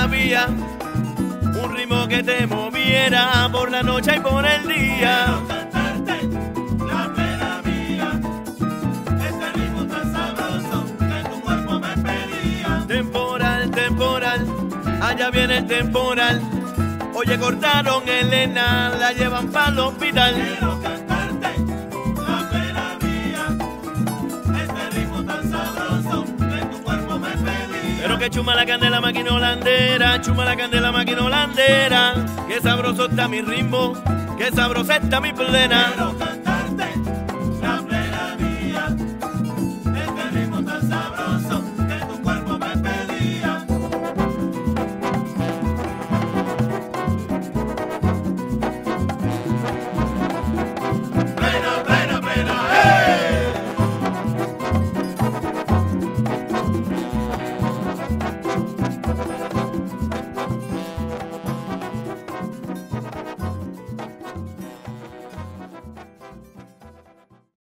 había un ritmo que te moviera por la noche y por el día. Quiero cantarte la pena mía, este ritmo tan sabroso que tu cuerpo me pedía. Temporal, temporal, allá viene el temporal. Oye, cortaron Elena, la llevan para el hospital. Quiero cantarte la pena mía, este ritmo tan sabroso que tu cuerpo me pedía. Pero que chuma la candela máquina holandera, chuma la candela máquina holandera. Que sabroso está mi ritmo, que sabrosa está mi plena. Quiero